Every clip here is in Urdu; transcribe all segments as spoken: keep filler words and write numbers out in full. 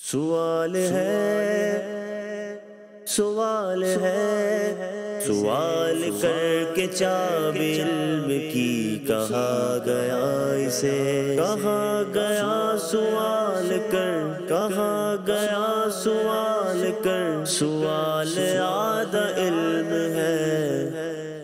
سوال ہے سوال ہے سوال کر کے چاب علم کی کہا گیا اسے کہا گیا سوال کر کہا گیا سوال کر سوال آدھا علم ہے۔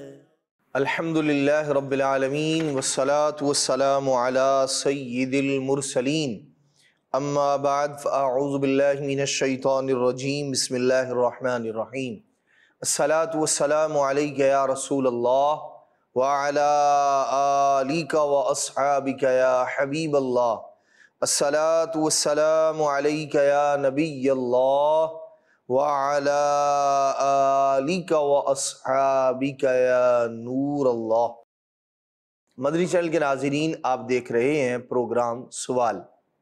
الحمدللہ رب العالمین والصلاة والسلام علی سید المرسلین، اما بعد فاعوذ باللہ من الشیطان الرجیم، بسم اللہ الرحمن الرحیم۔ الصلاة والسلام علیک یا رسول اللہ وعلی آلک واصحابک یا حبیب اللہ۔ الصلاة والسلام علیک یا نبی اللہ وعلی آلک واصحابک یا نور اللہ۔ مدنی چینل کے ناظرین، آپ دیکھ رہے ہیں پروگرام سوال۔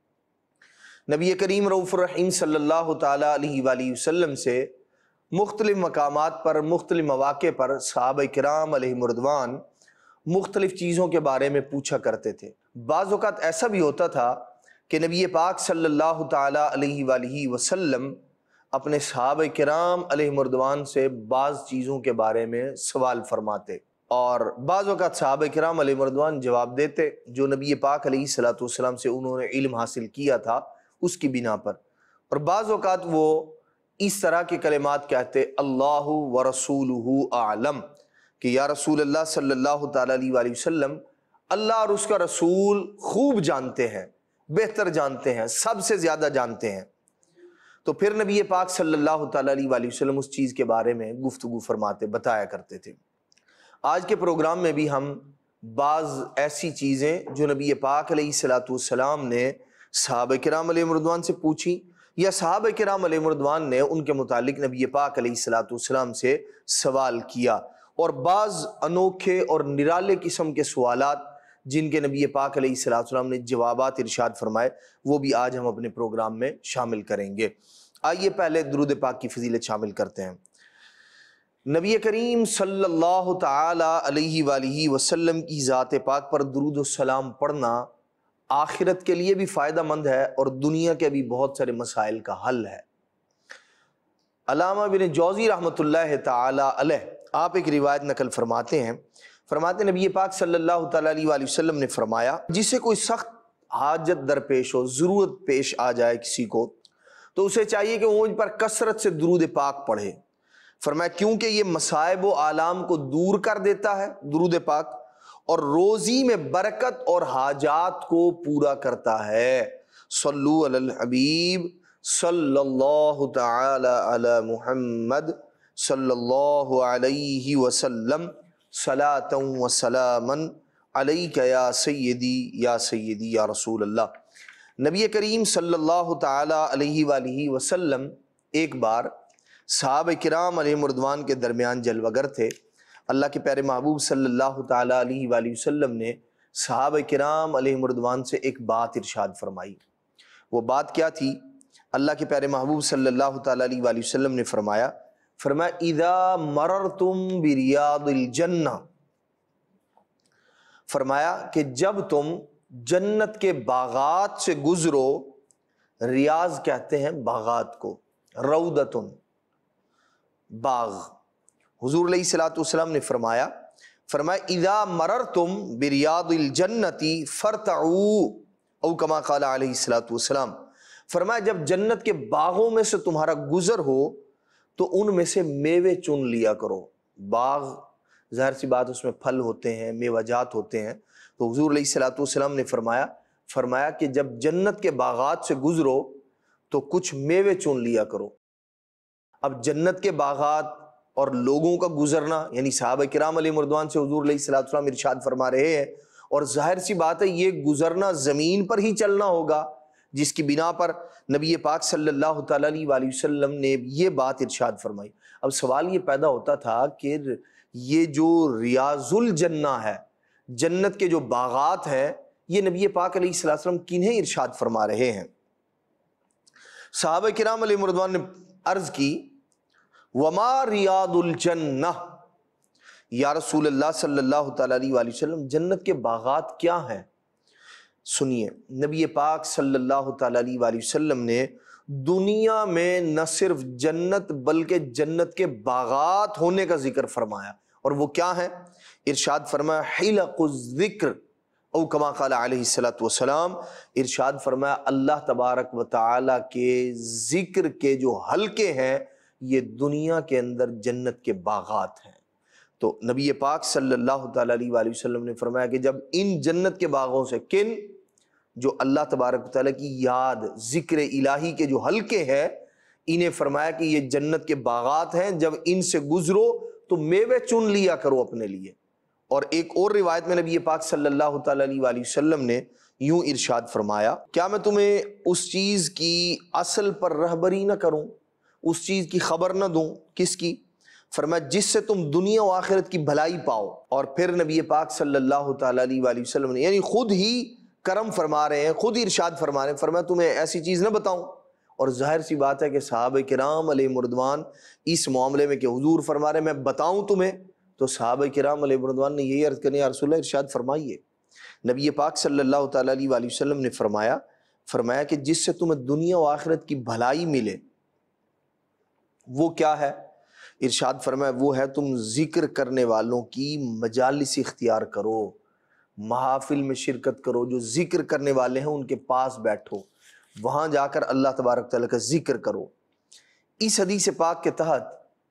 نبی کریم رؤوف الرحیم صلی اللہ تعالیٰ علیہ وآلہ وسلم سے مختلف مقامات پر مختلف مواقع پر صحابہ کرام علیہم رضوان مختلف چیزوں کے بارے میں پوچھا کرتے تھے۔ بعض اوقات ایسا بھی ہوتا تھا کہ نبی پاک صلی اللہ تعالیٰ علیہ وآلہ وسلم اپنے صحابہ کرام علیہم رضوان سے بعض چیزوں کے بارے میں سوال فرماتے، اور بعض اوقات صحابہ کرام علیہم رضوان جواب دیتے جو نبی پاک علیہ الصلوۃ والسلام سے انہوں نے علم حاصل کیا تھا اس کی بنا پر، اور بعض اوقات وہ اس طرح کے کلمات کہتے اللہ ورسولہ اعلم، کہ یا رسول اللہ صلی اللہ تعالیٰ علیہ وآلہ وسلم اللہ اور اس کا رسول خوب جانتے ہیں، بہتر جانتے ہیں، سب سے زیادہ جانتے ہیں۔ تو پھر نبی پاک صلی اللہ تعالیٰ علیہ وآلہ وسلم اس چیز کے بارے میں گفتگو فرماتے، بتایا کرتے تھے۔ آج کے پروگرام میں بھی ہم بعض ایسی چیزیں جو نبی پاک علیہ الصلوۃ والسلام نے صحابہ کرام علیہم رضوان سے پوچھی یا صحابہ کرام علیہم رضوان نے ان کے متعلق نبی پاک علیہ الصلوۃ والسلام سے سوال کیا، اور بعض انوکھے اور نرالے قسم کے سوالات جن کے نبی پاک علیہ الصلوۃ والسلام نے جوابات ارشاد فرمائے، وہ بھی آج ہم اپنے پروگرام میں شامل کریں گے۔ آئیے پہلے درود پاک کی فضیلت شامل کرتے ہیں۔ نبی کریم صلی اللہ تعالی علیہ وآلہ وسلم کی ذات پاک پر درود و سلام پڑھنا آخرت کے لیے بھی فائدہ مند ہے اور دنیا کے بھی بہت سارے مسائل کا حل ہے۔ علامہ بن جوزی رحمۃ اللہ تعالی علیہ آپ ایک روایت نقل فرماتے ہیں، فرماتے ہیں نبی پاک صلی اللہ تعالیٰ علیہ وآلہ وسلم نے فرمایا جسے کوئی سخت حاجت درپیش ہو، ضرورت پیش آ جائے کسی کو، تو اسے چاہیے کہ وہ ان پر کثرت سے درود پاک پڑھے۔ فرمایا کیونکہ یہ مصائب و آلام کو دور کر دیتا ہے درود پاک، اور روزی میں برکت اور حاجات کو پورا کرتا ہے۔ صلو علی الحبیب صلی اللہ تعالی علی محمد صلی اللہ علیہ وسلم صلاۃ و سلاما علیک یا سیدی یا سیدی یا رسول اللہ۔ نبی کریم صلی اللہ تعالی علیہ وآلہ وسلم ایک بار صحابہ کرام علیہم رضوان کے درمیان جلوہ گر تھے۔ اللہ کے پیارے محبوب صلی اللہ تعالیٰ علیہ وآلہ وسلم نے صحابہ کرام علیہم رضوان سے ایک بات ارشاد فرمائی۔ وہ بات کیا تھی؟ اللہ کے پیارے محبوب صلی اللہ تعالیٰ علیہ وآلہ وسلم نے فرمایا فرمایا اذا مررتم بریاض الجنہ، فرمایا کہ جب تم جنت کے باغات سے گزرو، ریاض کہتے ہیں باغات کو، روضتن باغ۔ حضور علیہ الصلوۃ والسلام نے فرمایا فرمایا اذا مررتم بریاض الجنت فرتعوا، او کما قال علیہ الصلوۃ والسلام، فرمایا جب جنت کے باغوں میں سے تمہارا گزر ہو تو ان میں سے میوے چن لیا کرو۔ باغ ظاہر سی بات اس میں پھل ہوتے ہیں، میوہ جات ہوتے ہیں، تو حضور علیہ الصلوۃ والسلام نے فرمایا فرمایا کہ جب جنت کے باغات سے گزرو تو کچھ میوے چن لیا کرو۔ اب جنت کے باغات اور لوگوں کا گزرنا، یعنی صحابہ کرام علیہ رضوان سے حضور علیہ الصلوۃ والسلام ارشاد فرما رہے ہیں، اور ظاہر سی بات ہے یہ گزرنا زمین پر ہی چلنا ہوگا، جس کی بنا پر نبی پاک صلی اللہ تعالیٰ علیہ وآلہ وسلم نے یہ بات ارشاد فرمائی۔ اب سوال یہ پیدا ہوتا تھا کہ یہ جو ریاض الجنہ ہے، جنت کے جو باغات ہیں، یہ نبی پاک علیہ الصلوۃ والسلام کنہیں ارشاد فرما رہے ہیں؟ صحابہ کرام علیہ رضوان نے عرض کی وما ریاض الجنہ، یا رسول اللہ صلی اللہ تعالیٰ علیہ وآلہ وسلم جنت کے باغات کیا ہیں؟ سنیے، نبی پاک صلی اللہ تعالیٰ علیہ وآلہ وسلم نے دنیا میں نہ صرف جنت بلکہ جنت کے باغات ہونے کا ذکر فرمایا، اور وہ کیا ہیں؟ ارشاد فرمایا حلق الذکر، او کما قال علیہ الصلوۃ والسلام، ارشاد فرمایا اللہ تبارک و تعالی کے ذکر کے جو حلقے ہیں یہ دنیا کے اندر جنت کے باغات ہیں۔ تو نبی پاک صلی اللہ تعالی علیہ وآلہ وسلم نے فرمایا کہ جب ان جنت کے باغوں سے، کن؟ جو اللہ تبارک و تعالیٰ کی یاد، ذکر الہی کے جو حلقے ہیں، انہیں فرمایا کہ یہ جنت کے باغات ہیں، جب ان سے گزرو تو میوے چن لیا کرو اپنے لیے۔ اور ایک اور روایت میں نبی پاک صلی اللہ تعالیٰ علیہ وآلہ وسلم نے یوں ارشاد فرمایا، کیا میں تمہیں اس چیز کی اصل پر رہبری نہ کروں، اس چیز کی خبر نہ دوں؟ کس کی؟ فرمایا جس سے تم دنیا و آخرت کی بھلائی پاؤ۔ اور پھر نبی پاک صلی اللہ تعالیٰ علیہ وآلہ وسلم نے یعنی خود ہی کرم فرما رہے ہیں، خود ہی ارشاد فرما رہے ہیں، فرمایا تمہیں ایسی چیز نہ بتاؤں؟ اور ظاہر سی بات ہے کہ صحابہ کرام علیہ مردوان اس معاملے میں کہ حضور فرما رہے ہیں میں بتاؤں تمہیں، تو صحابہ کرام علیہ مردوان نے یہی عرض کرنی، یا رسول اللہ ارشاد فرمائیے۔ نبی پاک صلی اللہ تعالیٰ علیہ وآلہ وسلم نے فرمایا فرمایا کہ جس سے تمہیں دنیا و آخرت کی بھلائی ملے وہ کیا ہے؟ ارشاد فرمایا وہ ہے تم ذکر کرنے والوں کی مجالس اختیار کرو، محافل میں شرکت کرو، جو ذکر کرنے والے ہیں ان کے پاس بیٹھو، وہاں جا کر اللہ تبارک تعالیٰ کا ذکر کرو۔ اس حدیث پاک کے تحت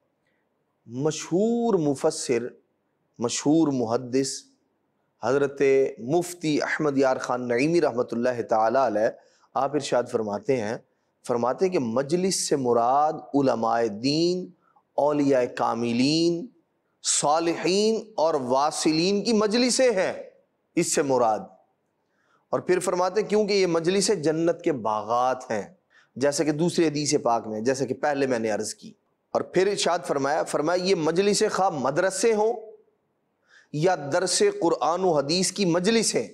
مشہور مفسر، مشہور محدث حضرت مفتی احمد یار خان نعیمی رحمۃ اللہ تعالیٰ علیہ آپ ارشاد فرماتے ہیں فرماتے ہیں کہ مجلس سے مراد علماء دین، اولیاء کاملین، صالحین اور واصلین کی مجلسیں ہیں، اس سے مراد۔ اور پھر فرماتے ہیں کیونکہ یہ مجلسیں جنت کے باغات ہیں، جیسے کہ دوسری حدیث پاک میں، جیسے کہ پہلے میں نے عرض کی۔ اور پھر ارشاد فرمایا فرمایا یہ مجلسیں خواہ مدرسے ہوں یا درس قرآن و حدیث کی مجلسیں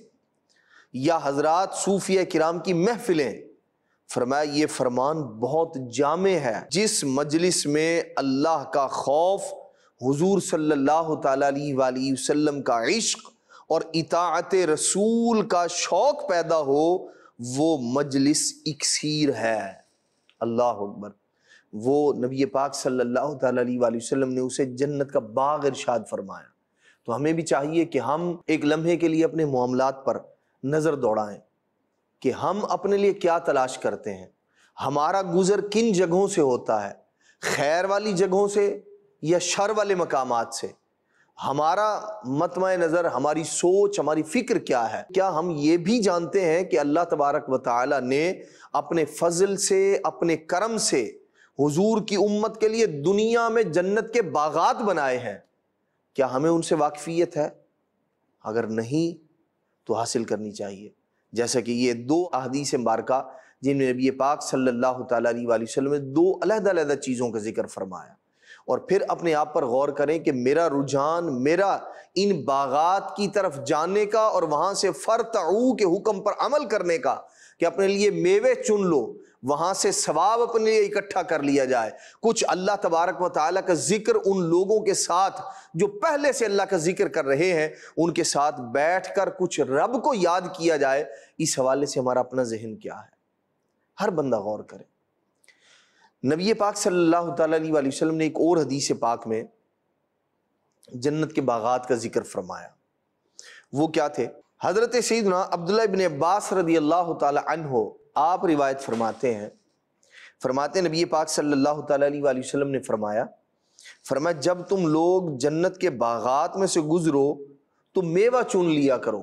یا حضرات صوفیہ کرام کی محفلیں، فرمایا یہ فرمان بہت جامع ہے، جس مجلس میں اللہ کا خوف، حضور صلی اللہ تعالیٰ علیہ وآلہ وسلم کا عشق اور اطاعت رسول کا شوق پیدا ہو، وہ مجلس اکسیر ہے۔ اللہ اکبر۔ وہ نبی پاک صلی اللہ تعالیٰ علیہ وآلہ وسلم نے اسے جنت کا باغ ارشاد فرمایا۔ تو ہمیں بھی چاہیے کہ ہم ایک لمحے کے لیے اپنے معاملات پر نظر دوڑائیں کہ ہم اپنے لیے کیا تلاش کرتے ہیں، ہمارا گزر کن جگہوں سے ہوتا ہے، خیر والی جگہوں سے یا شر والے مقامات سے، ہمارا مطمع نظر، ہماری سوچ، ہماری فکر کیا ہے؟ کیا ہم یہ بھی جانتے ہیں کہ اللہ تبارک و تعالی نے اپنے فضل سے، اپنے کرم سے حضور کی امت کے لیے دنیا میں جنت کے باغات بنائے ہیں؟ کیا ہمیں ان سے واقفیت ہے؟ اگر نہیں تو حاصل کرنی چاہیے۔ جیسا کہ یہ دو احادیث مبارکہ جن میں نبی پاک صلی اللہ تعالیٰ علیہ وآلہ وسلم نے دو علیحدہ علیحدہ چیزوں کا ذکر فرمایا، اور پھر اپنے آپ پر غور کریں کہ میرا رجحان، میرا ان باغات کی طرف جانے کا اور وہاں سے فرتعو کے حکم پر عمل کرنے کا، کہ اپنے لیے میوے چن لو، وہاں سے ثواب اپنے لیے اکٹھا کر لیا جائے، کچھ اللہ تبارک و تعالیٰ کا ذکر ان لوگوں کے ساتھ جو پہلے سے اللہ کا ذکر کر رہے ہیں ان کے ساتھ بیٹھ کر کچھ رب کو یاد کیا جائے۔ اس حوالے سے ہمارا اپنا ذہن کیا ہے؟ ہر بندہ غور کرے۔ نبی پاک صلی اللہ تعالیٰ علیہ وآلہ وسلم نے ایک اور حدیث پاک میں جنت کے باغات کا ذکر فرمایا۔ وہ کیا تھے؟ حضرت سیدنا عبداللہ ابن عباس رضی اللہ تعالیٰ عنہ آپ روایت فرماتے ہیں فرماتے ہیں نبی پاک صلی اللہ تعالیٰ علیہ وآلہ وسلم نے فرمایا فرمایا جب تم لوگ جنت کے باغات میں سے گزرو تو میوہ چن لیا کرو۔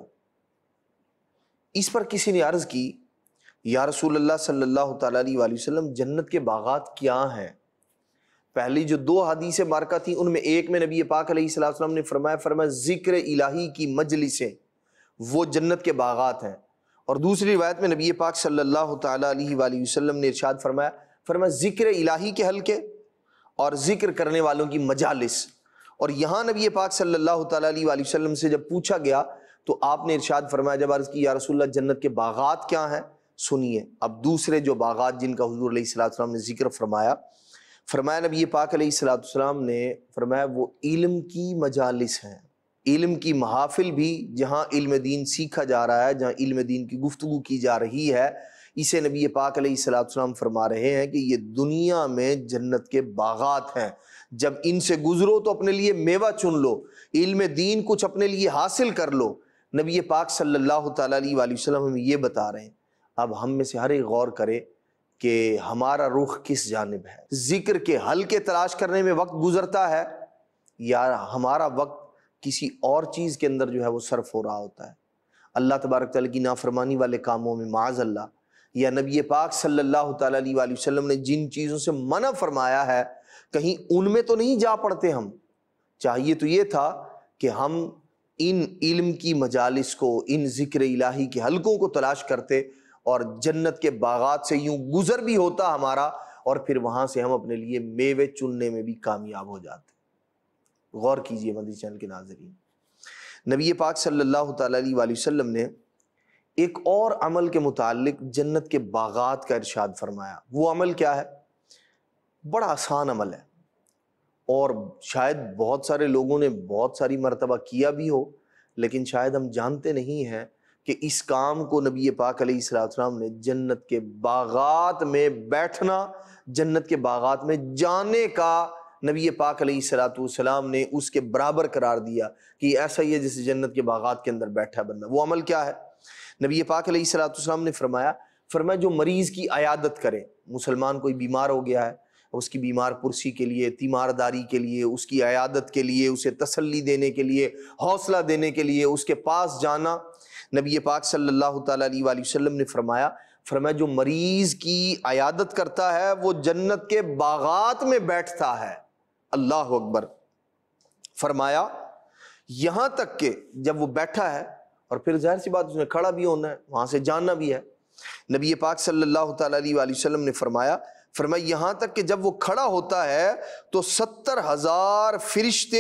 اس پر کسی نے عرض کی یا رسول اللہ صلی اللہ تعالیٰ علیہ وآلہ وسلم جنت کے باغات کیا ہیں؟ پہلی جو دو حدیث مبارکہ تھیں ان میں ایک میں نبی پاک علیہ الصلوۃ والسلام نے فرمایا فرمایا ذکر الہی کی مجلسیں وہ جنت کے باغات ہیں، اور دوسری روایت میں نبی پاک صلی اللہ تعالیٰ علیہ وآلہ وسلم نے ارشاد فرمایا فرمایا ذکر الہی کے حلقے اور ذکر کرنے والوں کی مجالس۔ اور یہاں نبی پاک صلی اللہ تعالیٰ علیہ وآلہ وسلم سے جب پوچھا گیا تو آپ نے ارشاد فرمایا، جب عرض کی یا رسول اللہ جنت کے باغات کیا ہیں، سنیے اب دوسرے جو باغات جن کا حضور علیہ الصلوۃ والسلام نے ذکر فرمایا فرمایا نبی پاک علیہ الصلوۃ والسلام نے فرمایا وہ علم کی مجالس ہیں، علم کی محافل بھی، جہاں علم دین سیکھا جا رہا ہے، جہاں علم دین کی گفتگو کی جا رہی ہے، اسے نبی پاک علیہ الصلوۃ والسلام فرما رہے ہیں کہ یہ دنیا میں جنت کے باغات ہیں، جب ان سے گزرو تو اپنے لیے میوہ چن لو، علم دین کچھ اپنے لیے حاصل کر لو۔ نبی پاک صلی اللہ تعالیٰ علیہ وآلہ وسلم ہمیں یہ بتا رہے ہیں۔ اب ہم میں سے ہر ایک غور کرے کہ ہمارا رخ کس جانب ہے؟ ذکر کے حل کے تلاش کرنے میں وقت گزرتا ہے یا ہمارا وقت کسی اور چیز کے اندر جو ہے وہ صرف ہو رہا ہوتا ہے؟ اللہ تبارک تعالیٰ کی نافرمانی والے کاموں میں معاذ اللہ، یا نبی پاک صلی اللہ تعالیٰ علیہ وآلہ وسلم نے جن چیزوں سے منع فرمایا ہے کہیں ان میں تو نہیں جا پڑتے ہم؟ چاہیے تو یہ تھا کہ ہم ان علم کی مجالس کو، ان ذکر الہی کے حلقوں کو تلاش کرتے اور جنت کے باغات سے یوں گزر بھی ہوتا ہمارا، اور پھر وہاں سے ہم اپنے لیے میوے چننے میں بھی کامیاب ہو جاتے۔ غور کیجئے مدنی چینل کے ناظرین، نبی پاک صلی اللہ تعالیٰ علیہ وآلہ وسلم نے ایک اور عمل کے متعلق جنت کے باغات کا ارشاد فرمایا۔ وہ عمل کیا ہے؟ بڑا آسان عمل ہے، اور شاید بہت سارے لوگوں نے بہت ساری مرتبہ کیا بھی ہو، لیکن شاید ہم جانتے نہیں ہیں کہ اس کام کو نبی پاک علیہ الصلوۃ والسلام نے جنت کے باغات میں بیٹھنا، جنت کے باغات میں جانے کا نبی پاک علیہ الصلوۃ والسلام نے اس کے برابر قرار دیا کہ ایسا ہی ہے جیسے جنت کے باغات کے اندر بیٹھا بندہ۔ وہ عمل کیا ہے؟ نبی پاک علیہ الصلوۃ والسلام نے فرمایا فرمایا جو مریض کی عیادت کرے، مسلمان کوئی بیمار ہو گیا ہے، اس کی بیمار پرسی کے لیے، تیمارداری کے لیے، اس کی عیادت کے لیے، اسے تسلی دینے کے لیے، حوصلہ دینے کے لیے اس کے پاس جانا، نبی پاک صلی اللہ تعالیٰ علیہ وآلہ وسلم نے فرمایا فرمایا جو مریض کی عیادت کرتا ہے وہ جنت کے باغات میں بیٹھتا ہے۔ اللہ اکبر۔ فرمایا یہاں تک کہ جب وہ بیٹھا ہے، اور پھر ظاہر سی بات اس نے کھڑا بھی ہونا ہے، وہاں سے جانا بھی ہے، نبی پاک صلی اللہ تعالیٰ علیہ وآلہ وسلم نے فرمایا فرمایا یہاں تک کہ جب وہ کھڑا ہوتا ہے تو ستر ہزار فرشتے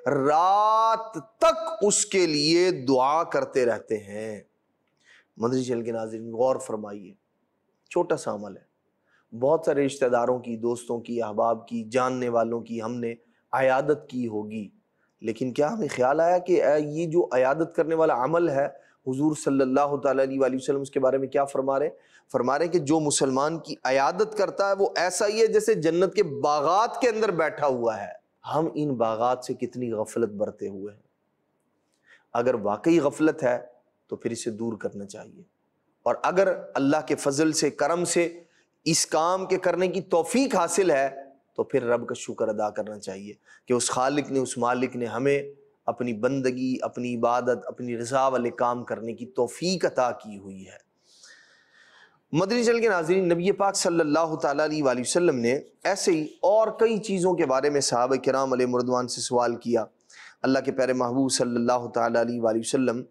رات تک اس کے لیے دعا کرتے رہتے ہیں۔ مدنی چینل کے ناظرین غور فرمائیے، چھوٹا سا عمل ہے، بہت سارے رشتہ داروں کی، دوستوں کی، احباب کی، جاننے والوں کی ہم نے عیادت کی ہوگی، لیکن کیا ہمیں خیال آیا کہ یہ جو عیادت کرنے والا عمل ہے، حضور صلی اللہ تعالیٰ علیہ وآلہ وسلم اس کے بارے میں کیا فرما رہے ہیں؟ فرما رہے ہیں کہ جو مسلمان کی عیادت کرتا ہے وہ ایسا ہی ہے جیسے جنت کے باغات کے اندر بیٹھا ہوا ہے۔ ہم ان باغات سے کتنی غفلت برتے ہوئے ہیں۔ اگر واقعی غفلت ہے تو پھر اسے دور کرنا چاہیے، اور اگر اللہ کے فضل سے، کرم سے اس کام کے کرنے کی توفیق حاصل ہے تو پھر رب کا شکر ادا کرنا چاہیے کہ اس خالق نے، اس مالک نے ہمیں اپنی بندگی، اپنی عبادت، اپنی رضا والے کام کرنے کی توفیق عطا کی ہوئی ہے۔ مدنی چینل کے ناظرین، نبی پاک صلی اللہ تعالیٰ علیہ وآلہ وسلم نے ایسے ہی اور کئی چیزوں کے بارے میں صحابہ کرام علیہ رضوان سے سوال کیا۔ اللہ کے پیارے محبوب صلی اللہ تعالیٰ علیہ وآلہ وسلم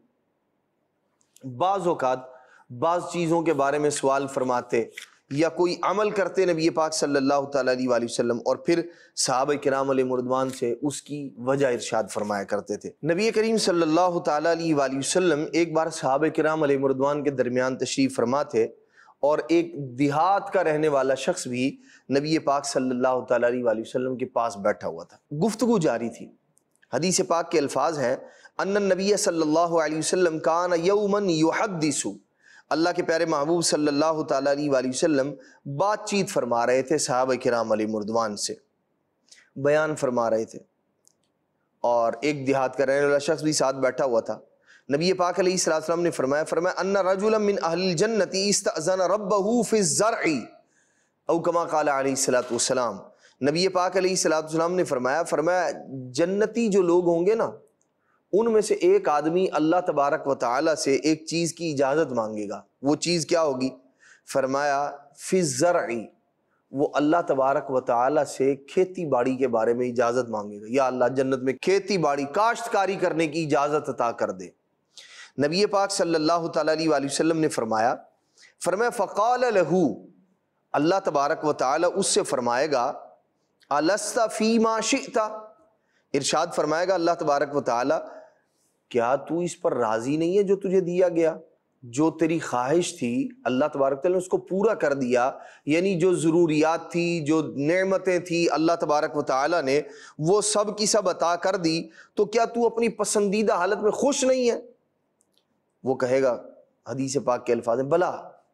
بعض اوقات بعض چیزوں کے بارے میں سوال فرماتے یا کوئی عمل کرتے نبی پاک صلی اللہ تعالیٰ علیہ وآلہ وسلم، اور پھر صحابہ کرام علیہ رضوان سے اس کی وجہ ارشاد فرمایا کرتے تھے۔ نبی کریم صلی اللہ تعالیٰ علیہ وآلہ وسلم ایک بار صحابہ کرام علیہ رضوان کے درمیان تشریف فرما تھے، اور ایک دیہات کا رہنے والا شخص بھی نبی پاک صلی اللہ تعالیٰ علیہ وآلہ وسلم کے پاس بیٹھا ہوا تھا۔ گفتگو جاری تھی۔ حدیث پاک کے الفاظ ہیں ان النبی صلی اللہ علیہ وسلم کان یوما یحدث، اللہ کے پیارے محبوب صلی اللہ تعالیٰ علیہ وآلہ وسلم بات چیت فرما رہے تھے صحابہ کرام علیہ رضوان سے، بیان فرما رہے تھے، اور ایک دیہات کا رہنے والا شخص بھی ساتھ بیٹھا ہوا تھا۔ نبی پاک علیہ السلام نے فرمایا فرمایا ان رجلا من اہل الجنت استأذن ربہ فی الزرع، او کما قال علیہ الصلوۃ والسلام، نبی پاک علیہ السلام نے فرمایا فرمایا جنتی جو لوگ ہوں گے نا، ان میں سے ایک آدمی اللہ تبارک و تعالی سے ایک چیز کی اجازت مانگے گا۔ وہ چیز کیا ہوگی؟ فرمایا فی الزرع، وہ اللہ تبارک و تعالی سے کھیتی باڑی کے بارے میں اجازت مانگے گا، یا اللہ جنت میں کھیتی باڑی، کاشتکاری کرنے کی اجازت عطا کر دے۔ نبی پاک صلی اللہ تعالیٰ علیہ وآلہ وسلم نے فرمایا فرمایا فقال لہو، اللہ تبارک و تعالی اس سے فرمائے گا الست فیما شئت، ارشاد فرمائے گا اللہ تبارک و تعالی کیا تو اس پر راضی نہیں ہے جو تجھے دیا گیا؟ جو تیری خواہش تھی اللہ تبارک و تعالی نے اس کو پورا کر دیا، یعنی جو ضروریات تھی، جو نعمتیں تھی اللہ تبارک و تعالی نے وہ سب کی سب عطا کر دی، تو کیا تو اپنی پسندیدہ حالت میں خوش نہیں ہے؟ وہ کہے گا، حدیث پاک کے الفاظ ہیں، بلا،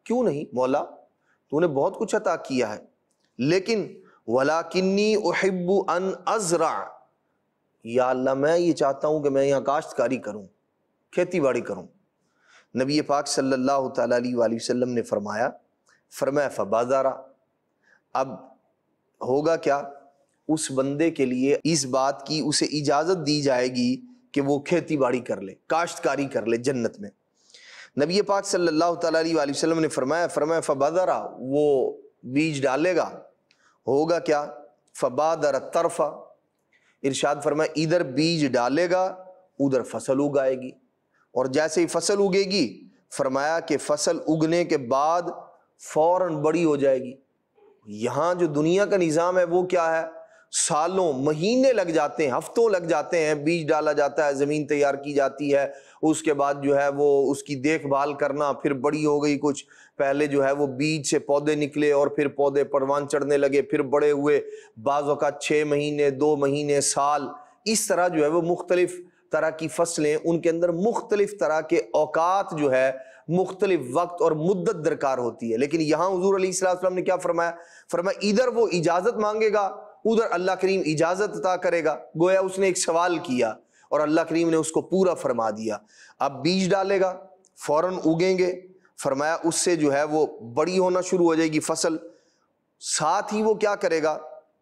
کیوں نہیں مولا، تو نے بہت کچھ عطا کیا ہے، لیکن وَلَكِنِّي أُحِبُّ أَنْ أَزْرَعَ، یا اللہ میں یہ چاہتا ہوں کہ میں یہاں کاشتکاری کروں، کھیتی باڑی کروں۔ نبی پاک صلی اللہ تعالیٰ علیہ وآلہ وسلم نے فرمایا فرمایا فَبَادَرَ، اب ہوگا کیا، اس بندے کے لیے اس بات کی اسے اجازت دی جائے گی کہ وہ کھیتی باڑی کر لے، کاشتکاری کر لے جنت میں۔ نبی پاک صلی اللہ تعالیٰ علیہ وآلہ وسلم نے فرمایا فرمایا فَبَادَرَ، وہ بیج ڈالے گا، ہوگا کیا، فَبَادَرَ الطَّرْفَ، ارشاد فرمایا ادھر بیج ڈالے گا ادھر فصل اگائے گی، اور جیسے ہی فصل اگے گی فرمایا کہ فصل اگنے کے بعد فوراً بڑی ہو جائے گی۔ یہاں جو دنیا کا نظام ہے وہ کیا ہے، سالوں مہینے لگ جاتے ہیں، ہفتوں لگ جاتے ہیں، بیج ڈالا جاتا ہے، زمین تیار کی جاتی ہے، اس کے بعد جو ہے وہ اس کی دیکھ بھال کرنا، پھر بڑی ہو گئی کچھ، پہلے جو ہے وہ بیج سے پودے نکلے اور پھر پودے پروان چڑھنے لگے، پھر بڑے ہوئے، بعض اوقات چھ مہینے، دو مہینے، سال، اس طرح جو ہے وہ مختلف طرح کی فصلیں، ان کے اندر مختلف طرح کے اوقات جو ہے مختلف وقت اور مدت درکار ہوتی ہے۔ لیکن یہاں حضور علیہ الصلوۃ والسلام نے کیا فرمایا، فرمایا ادھر وہ اجازت مانگے گا ادھر اللہ کریم اجازت عطا کرے گا، گویا اس نے ایک سوال کیا اور اللہ کریم نے اس کو پورا فرما دیا۔ اب بیج ڈالے گا فوراً اگیں گے، فرمایا اس سے جو ہے وہ بڑی ہونا شروع ہو جائے گی فصل، ساتھ ہی وہ کیا کرے گا،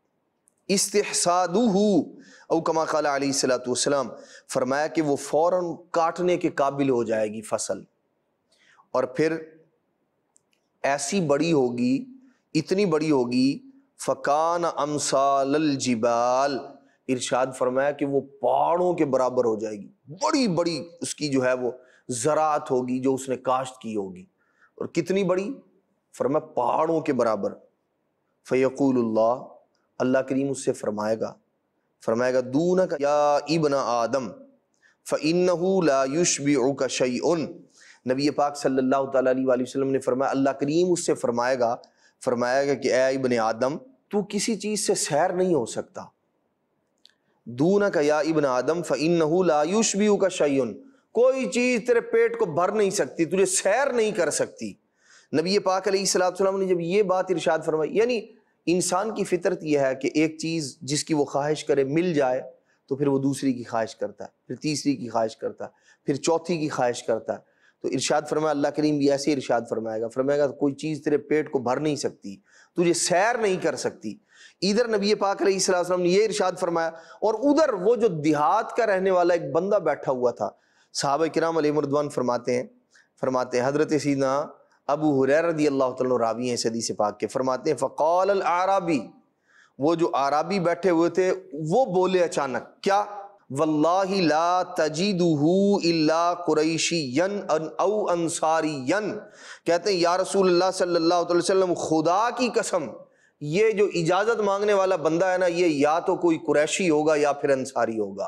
استحصادہ او کما قال علیہ الصلوۃ والسلام، فرمایا کہ وہ فوراً کاٹنے کے قابل ہو جائے گی فصل، اور پھر ایسی بڑی ہوگی، اتنی بڑی ہوگی، فکان امثال الجبال، ارشاد فرمایا کہ وہ پہاڑوں کے برابر ہو جائے گی، بڑی بڑی اس کی جو ہے وہ زراعت ہوگی جو اس نے کاشت کی ہوگی، اور کتنی بڑی، فرمایا پہاڑوں کے برابر۔ فیقول اللہ، اللہ کریم اس سے فرمائے گا فرمائے گا دونک یا ابن آدم فإنہ لا یشبعک شیء، نبی پاک صلی اللہ تعالیٰ علیہ وآلہ وسلم نے فرمایا، اللہ کریم اس سے فرمائے گا فرمائے گا کہ اے ابن آدم تو کسی چیز سے سیر نہیں ہو سکتا، دونک یا ابن آدم فإنہ لا یشبعک شیء، کوئی چیز تیرے پیٹ کو بھر نہیں سکتی، تجھے سیر نہیں کر سکتی۔ نبی پاک علیہ الصلوۃ والسلام نے جب یہ بات ارشاد فرمائی، یعنی انسان کی فطرت یہ ہے کہ ایک چیز جس کی وہ خواہش کرے مل جائے تو پھر وہ دوسری کی خواہش کرتا ہے، پھر تیسری کی خواہش کرتا ہے، پھر چوتھی کی خواہش کرتا ہے۔ تو ارشاد فرمایا اللہ کریم بھی ایسے ارشاد فرمائے گا فرمائے گا کوئی چیز تیرے پیٹ کو بھر نہیں سکتی، تجھے سیر نہیں کر سکتی۔ ادھر نبی پاک علیہ الصلوۃ والسلام نے یہ ارشاد فرمایا، اور ادھر وہ جو دیہات کا رہنے والا ایک بندہ بیٹھا ہوا تھا، صحابہ کرام علیہم رضوان فرماتے ہیں فرماتے ہیں حضرت سیدنا ابو ہریرہ رضی اللہ تعالیٰ راوی ہیں اس حدیث پاک کے، فرماتے ہیں فقال الاعرابی، وہ جو اعرابی بیٹھے ہوئے تھے وہ بولے اچانک، کیا، واللہ لا تجدہ الا قریشیا او انصاریا، کہتے ہیں یا رسول اللہ صلی اللہ علیہ وسلم خدا کی قسم یہ جو اجازت مانگنے والا بندہ ہے نا، یہ یا تو کوئی قریشی ہوگا یا پھر انصاری ہوگا۔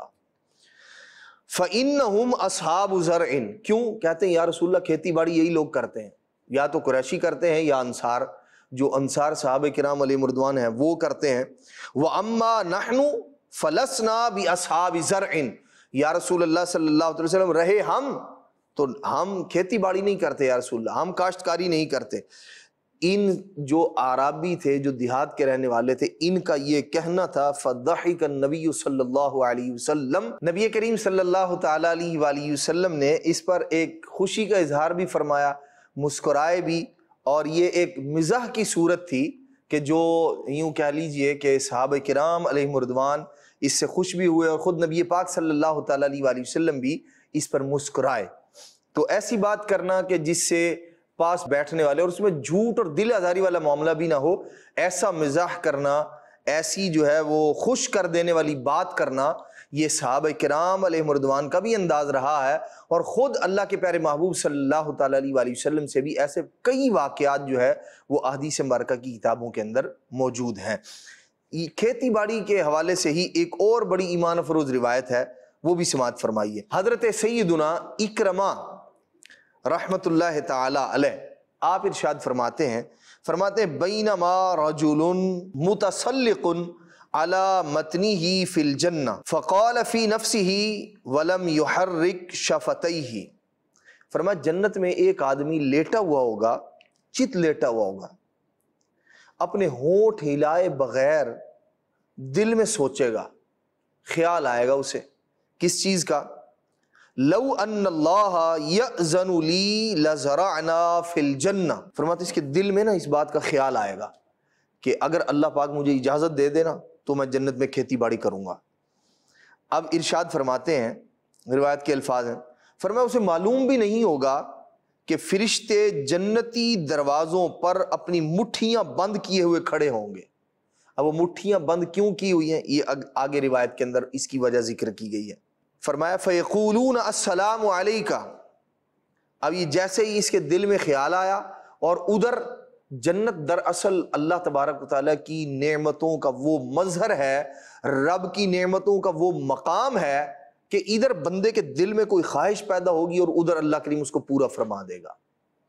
فإنہم اصحاب زرع، کیوں، کہتے ہیں یا رسول اللہ کھیتی باڑی یہی لوگ کرتے ہیں، یا تو قریشی کرتے ہیں یا انصار، جو انصار صحابہ کرام علیہ مردوان ہیں وہ کرتے ہیں۔ وَأَمَّا نَحْنُ فَلَسْنَا بِأَصْحَابِ زَرْعٍ، یا رسول اللہ صلی اللہ علیہ وسلم رہے ہم تو ہم کھیتی باڑی نہیں کرتے یا رسول اللہ، ہم کاشتکاری نہیں کرتے۔ ان جو عرابی تھے، جو دیہات کے رہنے والے تھے، ان کا یہ کہنا تھا، فَضَحِكَ النَّبِيُّ صلی اللہ علیہ وسلم، نبی کریم صلی اللہ تعالیٰ علیہ وآلہ وسلم نے اس پر ایک خوشی کا اظہار بھی فرمایا، مسکرائے بھی، اور یہ ایک مزاح کی صورت تھی کہ جو یوں کہہ لیجئے کہ صحابہ کرام علیہم رضوان اس سے خوش بھی ہوئے اور خود نبی پاک صلی اللہ تعالیٰ علیہ وآلہ وسلم بھی اس پر مسکرائے۔ تو ایسی بات کرنا کہ جس سے پاس بیٹھنے والے، اور اس میں جھوٹ اور دل آزاری والا معاملہ بھی نہ ہو، ایسا مزاح کرنا، ایسی جو ہے وہ خوش کر دینے والی بات کرنا، یہ صحابہ کرام علیہم رضوان کا بھی انداز رہا ہے، اور خود اللہ کے پیارے محبوب صلی اللہ تعالیٰ علیہ وآلہ وسلم سے بھی ایسے کئی واقعات جو ہے وہ احادیث مبارکہ کی کتابوں کے اندر موجود ہیں۔ کھیتی باڑی کے حوالے سے ہی ایک اور بڑی ایمان افروز روایت ہے، وہ بھی سماعت فرمائیے۔ حضرت سیدنا اکرمہ رحمت اللہ تعالی علیہ، آپ ارشاد فرماتے ہیں فرماتے ہیں بینما رجل متسلق علی متنہ فی الجنہ فقال فی نفسہ ولم یحرک شفتیہ، فرمایا جنت میں ایک آدمی لیٹا ہوا ہوگا चित लेटा हुआ होगा, अपने होंठ हिलाए बगैर दिल में सोचेगा, ख्याल आएगा उसे किस चीज का, लौ अन्नल्लाह यअज़नु ली लज़रअना फिल जन्ना, फरमाते इसके दिल में ना इस बात का ख्याल आएगा कि अगर अल्लाह पाक मुझे इजाजत दे देना तो मैं जन्नत में खेती बाड़ी करूंगा। अब इरशाद फरमाते हैं, रिवायत के अल्फाज हैं, फरमाया उसे मालूम भी नहीं होगा कि फरिश्ते जन्नती दरवाज़ों पर अपनी मुट्ठियाँ बंद किए हुए खड़े होंगे। अब वो मुट्ठियाँ बंद क्यों की हुई हैं, ये आगे रिवायत के अंदर इसकी वजह जिक्र की गई है। फरमाया फ़यक़ूलून अस्सलामु अलैका, अब ये जैसे ही इसके दिल में ख्याल आया और उधर जन्नत दरअसल अल्लाह तबारक व तआला की नेमतों का वो मजहर है, रब की नेमतों का वो मकाम है कि इधर बंदे के दिल में कोई ख्वाहिश पैदा होगी और उधर अल्लाह करीम उसको पूरा फरमा देगा।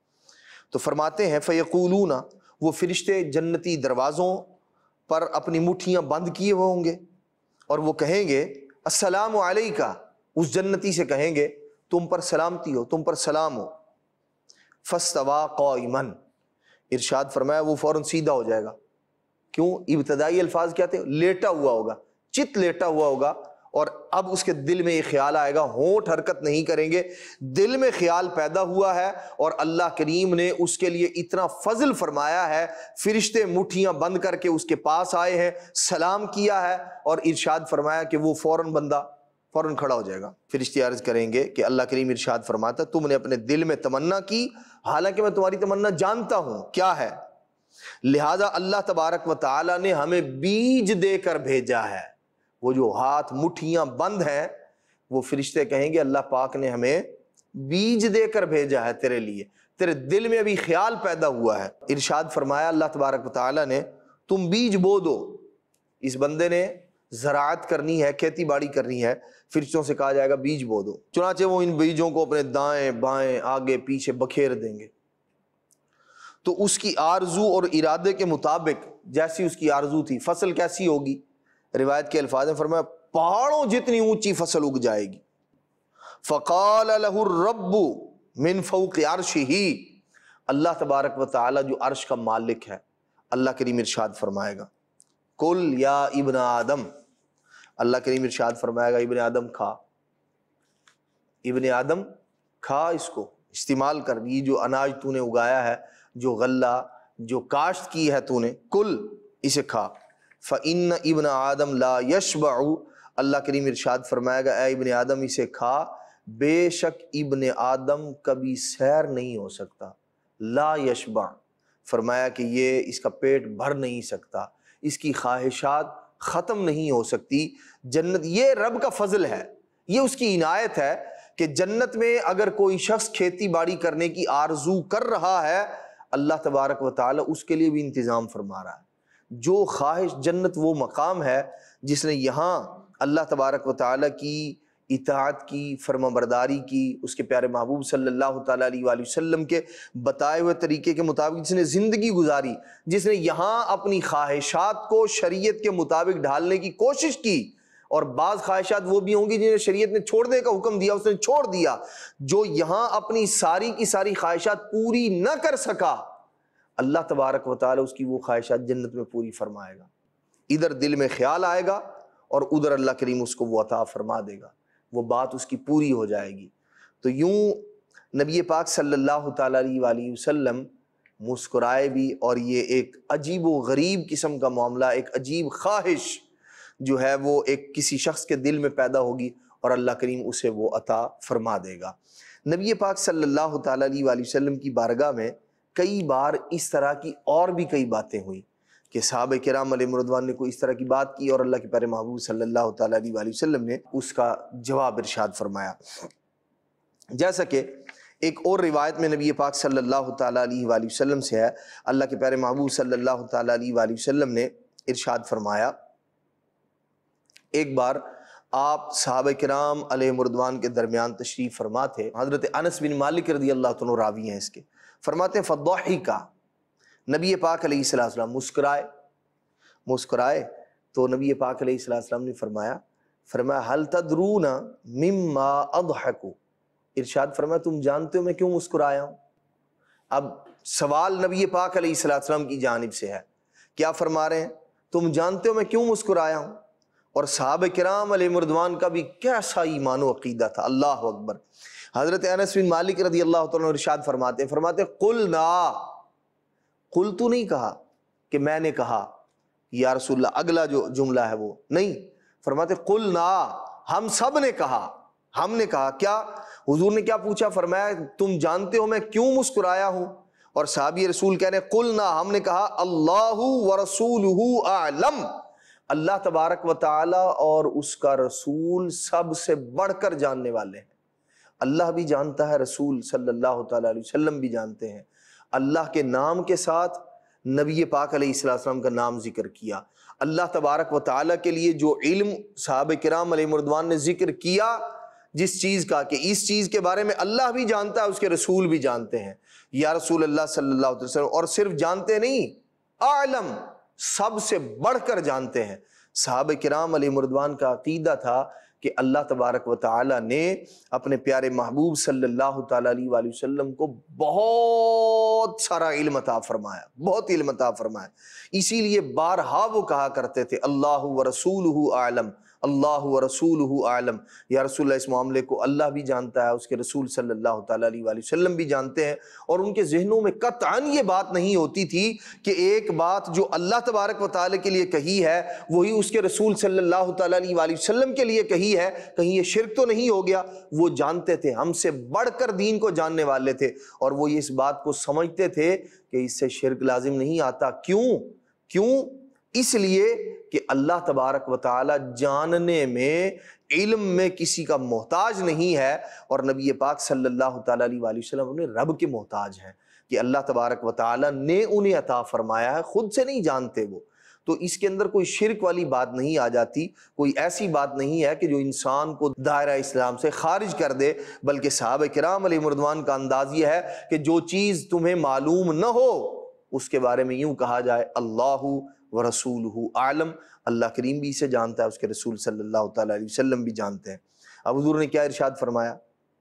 तो फरमाते हैं फ़यक़ूलूना, वो फरिश्ते जन्नती दरवाज़ों पर अपनी मुट्ठियाँ बंद किए हुए होंगे और वो कहेंगे अस्सलामु अलैका, उस जन्नती से कहेंगे तुम पर सलामती हो, तुम पर सलाम हो। फस्तवा क़ाइमन, इरशाद फरमाया वो फौरन सीधा हो जाएगा। क्यों? इब्तदाई अल्फाज क्या थे? लेटा हुआ होगा, चित लेटा हुआ होगा और अब उसके दिल में ये ख्याल आएगा, होंठ हरकत नहीं करेंगे, दिल में ख्याल पैदा हुआ है और अल्लाह करीम ने उसके लिए इतना फजल फरमाया है, फरिश्ते मुट्ठियां बंद करके उसके पास आए हैं, सलाम किया है और इरशाद फरमाया कि वो फौरन बंदा फौरन खड़ा हो जाएगा। फरिश्ते अर्ज करेंगे कि अल्लाह करीम इरशाद फरमाता तुमने अपने दिल में तमन्ना की, हालांकि मैं तुम्हारी तमन्ना जानता हूं क्या है, लिहाजा अल्लाह तबारक व तआला ने हमें बीज देकर भेजा है। वो जो हाथ मुट्ठियां बंद हैं, वो फरिश्ते कहेंगे अल्लाह पाक ने हमें बीज देकर भेजा है तेरे लिए, तेरे दिल में अभी ख्याल पैदा हुआ है। इरशाद फरमाया अल्लाह तबारक व तआला ने तुम बीज बो दो, इस बंदे ने ज़राअत करनी है, खेती बाड़ी करनी है, फरिश्तों से कहा जाएगा बीज बो दो। चुनाचे वो इन बीजों को अपने दाएं बाएं आगे पीछे बखेर देंगे। तो उसकी आरजू और इरादे के मुताबिक जैसी उसकी आरजू थी, फसल कैसी होगी? रिवायत के अल्फाज में फरमाया पहाड़ों जितनी ऊंची फसल उग जाएगी। फ़क़ाल लहु रब्बु मिन फ़ौक़ि अर्शिही, अल्लाह तबारक व तआला जो अर्श का मालिक है, अल्लाह करीम इरशाद फरमाएगा कुल या इब्न आदम, अल्लाह करीम इरशाद फरमाएगा इब्न आदम खा, इब्न आदम खा, इसको इस्तेमाल कर, ये जो अनाज तूने उगाया है, जो गल्ला जो काश्त की है तूने, कुल इसे खा। फ़इन्न इब्न आदम ला यशबअु, अल्लाह करीम इरशाद फरमाएगा ए इब्न आदम इसे खा, बेशक इब्न आदम कभी सैर नहीं हो सकता। ला यशबअ, फरमाया कि ये इसका पेट भर नहीं सकता, इसकी ख्वाहिशात ख़त्म नहीं हो सकती। जन्नत ये रब का फजल है, ये उसकी इनायत है कि जन्नत में अगर कोई शख्स खेती बाड़ी करने की आरजू कर रहा है, अल्लाह तबारक व तआला उसके लिए भी इंतज़ाम फरमा रहा है। जो ख्वाहिश, जन्नत वो मकाम है जिसने यहाँ अल्लाह तबारक व तआला की इताअत की, फरमाबरदारी की, उसके प्यारे महबूब सल्लल्लाहु तआला अलैहि वसल्लम के बताए हुए तरीके के मुताबिक जिसने ज़िंदगी गुजारी, जिसने यहाँ अपनी ख्वाहिशात को शरीयत के मुताबिक ढालने की कोशिश की, और बाज़ ख्वाहिशात वो भी होंगी जिन्हें शरीयत ने छोड़ने का हुक्म दिया उसने छोड़ दिया, जो यहाँ अपनी सारी की सारी ख्वाहिशात पूरी न कर सका, अल्लाह तबारक व तआला उसकी वो ख्वाहिशात जन्नत में पूरी फरमाएगा। इधर दिल में ख्याल आएगा और उधर अल्लाह करीम उसको वो अता फरमा देगा, वो बात उसकी पूरी हो जाएगी। तो यूं नबी पाक सल्लल्लाहु तआला अलैहि वसल्लम मुस्कुराए भी, और ये एक अजीब व गरीब किस्म का मामला, एक अजीब ख्वाहिश जो है वो एक किसी शख्स के दिल में पैदा होगी और अल्लाह करीम उसे वो अता फरमा देगा। नबी पाक सल्लल्लाहु तआला अलैहि वसल्लम की बारगाह में कई बार इस तरह की और भी कई बातें हुई कि सहाबा किराम अलैहिर्रिज़वान ने कोई इस तरह की बात की और अल्लाह के प्यारे महबूब सल्लल्लाहु तआला अलैहि वसल्लम ने उसका जवाब इरशाद फरमाया। जैसा कि एक और रिवायत में नबी पाक सल्लल्लाहु तआला अलैहि वसल्लम से है, अल्लाह के प्यारे महबूब सल्लल्लाहु तआला अलैहि वसल्लम ने इरशाद फरमाया, एक बार आप सहाबा किराम अलैहिर्रिज़वान के दरमियान तशरीफ़ फरमा थे। हज़रत अनस बिन मालिक रज़ियल्लाहु अन्हु रावी हैं इसके, फरमाते हैं फ़द्दाहिका, नबी पाक अलैहिस्सलाम मुस्कुराए, मुस्कुराए तो नबी पाक अलैहिस्सलाम ने फरमाया फरमाया हल तदरूना मिम्मा अضحकु, इरशाद फरमाया तुम जानते हो मैं क्यों मुस्कुराया हूँ? अब سوال نبی پاک علیہ الصلوۃ والسلام کی جانب سے ہے. کیا فرما رہے ہیں؟ تم جانتے ہو میں کیوں مسکرایا ہوں؟ اور صحابہ کرام علیہ رضوان کا بھی کیسا ایمان و عقیدہ تھا. اللہ اکبر. حضرت انس بن مالک رضی اللہ تعالیٰ عنہ ارشاد فرماتے ہیں فرماتے قلنا، قل تو نہیں کہا کہ میں نے کہا یا رسول اللہ، اگلا جو جملہ ہے وہ نہیں، فرماتے قلنا، ہم سب نے کہا، ہم نے کہا. کیا حضور نے کیا پوچھا؟ فرمایا تم جانتے ہو میں کیوں مسکرایا ہوں؟ اور صحابی رسول کہہ رہے ہیں قلنا، ہم نے کہا اللہ ورسولہ اعلم، اللہ تبارک و تعالی اور اس کا رسول سب سے بڑھ کر جاننے والے ہیں. اللہ بھی جانتا ہے، رسول صلی اللہ تعالیٰ علیہ وسلم بھی جانتے ہیں. اللہ کے نام کے ساتھ نبی پاک علیہ السلام کا نام ذکر کیا. اللہ تبارک و تعالیٰ کے لیے جو علم صحابہ کرام علیہ رضوان نے ذکر کیا جس چیز کا کہ اس چیز کے بارے میں اللہ بھی جانتا ہے، اس کے رسول بھی جانتے ہیں یا رسول اللہ صلی اللہ علیہ وسلم، اور صرف جانتے نہیں، اعلم، سب سے بڑھ کر جانتے ہیں. صحابہ کرام علیہ رضوان کا عقیدہ تھا کہ اللہ تبارک و تعالی نے اپنے پیارے محبوب صلی اللہ تعالیٰ علیہ وآلہ وسلم کو بہت سارا علم عطا فرمایا، بہت علم عطا فرمایا. اسی لیے بارہا وہ کہا کرتے تھے اللہ ورسولہ اعلم، اللہ ورسولہ اعلم. یا رسول اللہ، اس معاملے کو اللہ بھی جانتا ہے، اس کے رسول صلی اللہ تعالیٰ علیہ وآلہ وسلم بھی جانتے ہیں. اور ان کے ذہنوں میں قطعاً یہ بات نہیں ہوتی تھی کہ ایک بات جو اللہ تبارک و تعالیٰ کے لیے کہی ہے وہی اس کے رسول صلی اللہ تعالیٰ علیہ وآلہ وسلم کے لیے کہی ہے، کہیں یہ شرک تو نہیں ہو گیا. وہ جانتے تھے، ہم سے بڑھ کر دین کو جاننے والے تھے، اور وہ اس بات کو سمجھتے تھے کہ اس سے شرک لازم نہیں آتا. کیوں؟ کیوں؟ اس لیے کہ اللہ تبارک و تعالی جاننے میں، علم میں کسی کا محتاج نہیں ہے، اور نبی پاک صلی اللہ تعالیٰ علیہ وآلہ وسلم اپنے رب کے محتاج ہیں کہ اللہ تبارک و تعالی نے انہیں عطا فرمایا ہے، خود سے نہیں جانتے وہ. تو اس کے اندر کوئی شرک والی بات نہیں آ جاتی، کوئی ایسی بات نہیں ہے کہ جو انسان کو دائرہ اسلام سے خارج کر دے، بلکہ صحابہ کرام علیہ رضوان کا انداز یہ ہے کہ جو چیز تمہیں معلوم نہ ہو اس کے بارے میں یوں کہا جائے اللہ ورسولہ اعلم، اللہ کریم بھی اسے جانتا ہے، اس کے رسول صلی اللہ تعالیٰ علیہ وسلم بھی جانتے ہیں. اب حضور نے کیا ارشاد فرمایا؟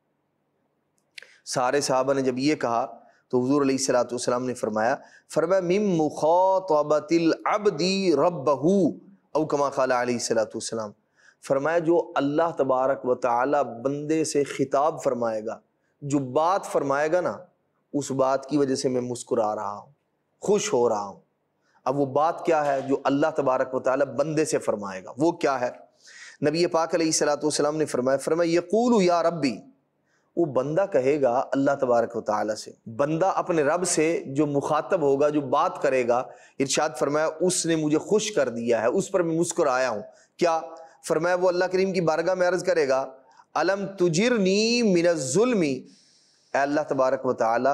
سارے صحابہ نے جب یہ کہا تو حضور علیہ الصلوۃ والسلام نے فرمایا فرمایا من مخاطبۃ العبد ربہ، او کما قال علیہ الصلوۃ والسلام، فرمایا جو اللہ تبارک و تعالی بندے سے خطاب فرمائے گا، جو بات فرمائے گا نا، اس بات کی وجہ سے میں مسکرا رہا ہوں، خوش ہو رہا ہوں. اب وہ بات کیا ہے جو اللہ تبارک و تعالی بندے سے فرمائے گا؟ وہ کیا ہے؟ نبی پاک علیہ الصلوۃ والسلام نے فرمایا فرمایا یقول یا ربی، وہ بندہ کہے گا اللہ تبارک و تعالی سے، بندہ اپنے رب سے جو مخاطب ہوگا، جو بات کرے گا، ارشاد فرمایا اس نے مجھے خوش کر دیا ہے، اس پر میں مسکرایا ہوں. کیا؟ فرمایا وہ اللہ کریم کی بارگاہ میں عرض کرے گا الم تجرنی من الظلم، اے اللہ تبارک و تعالی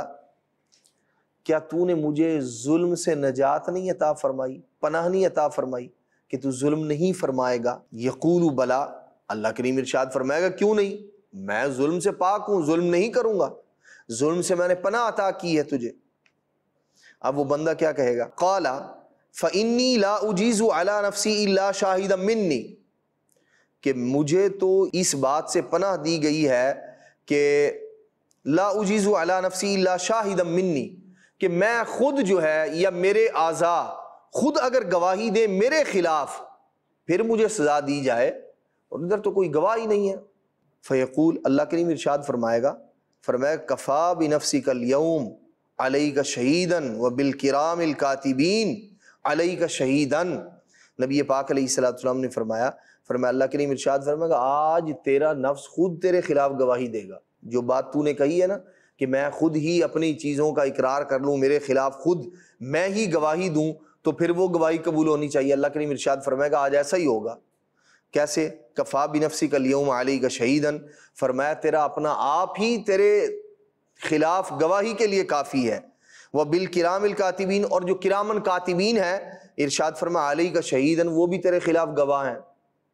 کیا تو نے مجھے ظلم سے نجات نہیں عطا فرمائی، پناہ نہیں عطا فرمائی کہ تو ظلم نہیں فرمائے گا؟ یقول بلا، اللہ کریم ارشاد فرمائے گا کیوں نہیں، میں ظلم سے پاک ہوں، ظلم نہیں کروں گا، ظلم سے میں نے پناہ عطا کی ہے تجھے. اب وہ بندہ کیا کہے گا؟ قال فإنی لا اجیز علی نفسی الا شاہدا منی، کہ مجھے تو اس بات سے پناہ دی گئی ہے کہ لا اجیز علی نفسی الا شاہدا منی، کہ میں خود جو ہے یا میرے اعضاء خود اگر گواہی دے میرے خلاف پھر مجھے سزا دی جائے، اور ادھر تو کوئی گواہی نہیں ہے. فیقول، اللہ کریم ارشاد فرمائے گا، فرمایا کفا بنفسک اليوم علیک شہیدا وبالکرام الکاتبین علیک شہیدا. نبی پاک علیہ الصلوۃ والسلام نے فرمایا فرمایا اللہ کریم ارشاد فرمائے گا آج تیرا نفس خود تیرے خلاف گواہی دے گا. جو بات تو نے کہی ہے نا کہ میں خود ہی اپنی چیزوں کا اقرار کر لوں، میرے خلاف خود میں ہی گواہی دوں، تو پھر وہ گواہی قبول ہونی چاہیے. اللہ کریم ارشاد فرمائے گا آج ایسا ہی ہوگا. کیسے؟ کفا بنفسک الیوم علیک شہیدا، فرمایا تیرا اپنا آپ ہی تیرے خلاف گواہی کے لیے کافی ہے. وبالکرام الکاتبین، اور جو کرامن کاتبین ہیں، ارشاد فرمایا علیک شہیدا، وہ بھی تیرے خلاف گواہ ہیں.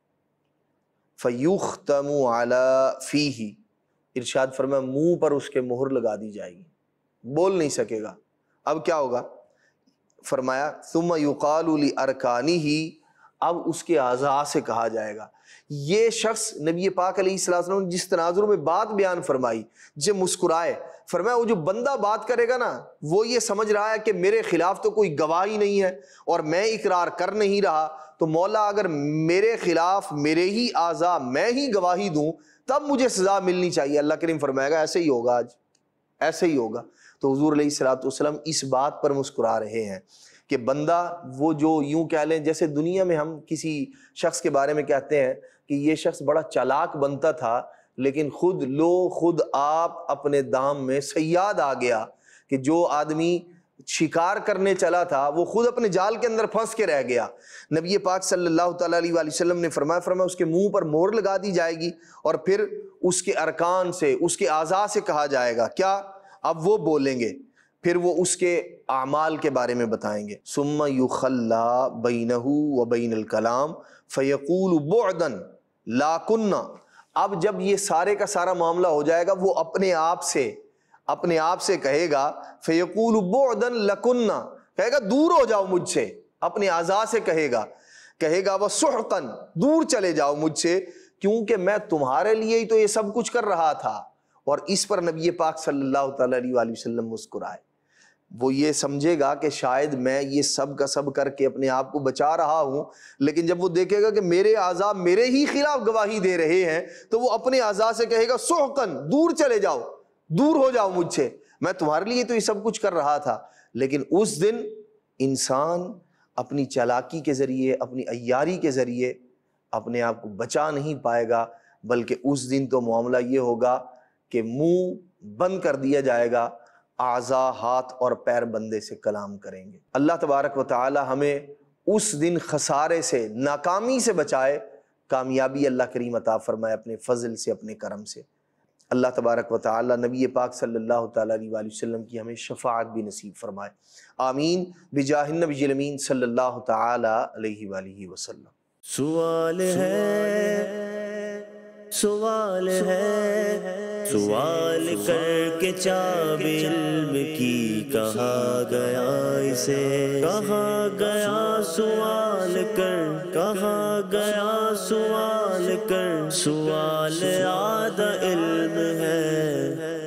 فیختم علی فیہ، ارشاد فرمایا منہ پر اس کے مہر لگا دی جائے گی، بول نہیں سکے گا. اب کیا ہوگا؟ فرمایا ثم یقال لارکانہ، اب اس کے اعضاء سے کہا جائے گا. یہ شخص نبی پاک علیہ السلام نے جس تناظر میں بات بیان فرمائی، جب مسکرائے، فرمایا وہ جو بندہ بات کرے گا نا وہ یہ سمجھ رہا ہے کہ میرے خلاف تو کوئی گواہ ہی نہیں ہے اور میں اقرار کر نہیں رہا، تو مولا اگر میرے خلاف میرے ہی اعضاء میں ہی گواہی دوں تب مجھے سزا ملنی چاہیے۔ اللہ کریم فرمائے گا ایسے ہی ہوگا، آج ایسے ہی ہوگا۔ تو حضور علیہ الصلوۃ والسلام اس بات پر مسکرا رہے ہیں کہ بندہ وہ جو یوں کہہ لیں جیسے دنیا میں ہم کسی شخص کے بارے میں کہتے ہیں کہ یہ شخص بڑا چالاک بنتا تھا لیکن خود لو خود آپ اپنے دام میں صیاد آ گیا، کہ جو آدمی شکار کرنے چلا تھا وہ خود اپنے جال کے اندر پھنس کے رہ گیا۔ نبی پاک صلی اللہ تعالیٰ علیہ وآلہ وسلم نے فرمایا فرمایا اس کے منہ پر مہر لگا دی جائے گی اور پھر اس کے ارکان سے، اس کے اعضاء سے کہا جائے گا کیا؟ اب وہ بولیں گے، پھر وہ اس کے اعمال کے بارے میں بتائیں گے۔ ثم یخلی بینہ و بین الکلام فیقول بعدا لا کنا۔ اب جب یہ سارے کا سارا معاملہ ہو جائے گا وہ اپنے آپ سے اپنے آپ سے کہے گا فیقول بعدا لکنا، کہے گا دور ہو جاؤ مجھ سے، اپنے اعضاء سے کہے گا کہے گا وسحقا، دور چلے جاؤ مجھ سے، کیونکہ میں تمہارے لیے ہی تو یہ سب کچھ کر رہا تھا۔ اور اس پر نبی پاک صلی اللہ تعالیٰ علیہ وآلہ وسلم مسکرائے۔ وہ یہ سمجھے گا کہ شاید میں یہ سب کا سب کر کے اپنے آپ کو بچا رہا ہوں، لیکن جب وہ دیکھے گا کہ میرے اعضاء میرے ہی خلاف گواہی دے رہے ہیں تو وہ اپنے اعضاء سے کہے گا سحقا، دور چلے جاؤ، دور ہو جاؤ مجھ سے، میں تمہارے لیے تو یہ سب کچھ کر رہا تھا۔ لیکن اس دن انسان اپنی چالاکی کے ذریعے، اپنی عیاری کے ذریعے اپنے آپ کو بچا نہیں پائے گا، بلکہ اس دن تو معاملہ یہ ہوگا کہ منہ بند کر دیا جائے گا، اعضاء ہاتھ اور پیر بندے سے کلام کریں گے۔ اللہ تبارک و تعالی ہمیں اس دن خسارے سے، ناکامی سے بچائے، کامیابی اللہ کریم عطا فرمائے اپنے فضل سے، اپنے کرم سے۔ اللہ تبارک و تعالی نبی پاک صلی اللہ تعالیٰ علیہ وآلہ وسلم کی ہمیں شفاعت بھی نصیب فرمائے، آمین بجاہ النبی الامین صلی اللہ تعالیٰ علیہ وآلہ وسلم۔ سوال ہے سوال ہے سوال کر کے چاب علم کی کہا گیا اسے، کہا گیا سوال کر، کہا گیا سوال کر، سوال آدھا علم ہے